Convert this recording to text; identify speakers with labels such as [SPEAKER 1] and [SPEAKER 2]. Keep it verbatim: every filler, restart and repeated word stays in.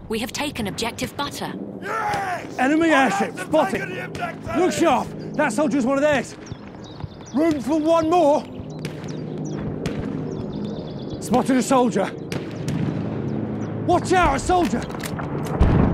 [SPEAKER 1] We have taken objective butter.
[SPEAKER 2] Yes!
[SPEAKER 3] Enemy
[SPEAKER 2] I
[SPEAKER 3] airship
[SPEAKER 2] have to
[SPEAKER 3] spotted.
[SPEAKER 2] take the objective.
[SPEAKER 3] Look sharp. That soldier's one of theirs. Room for one more. Spotted a soldier. Watch out, a soldier.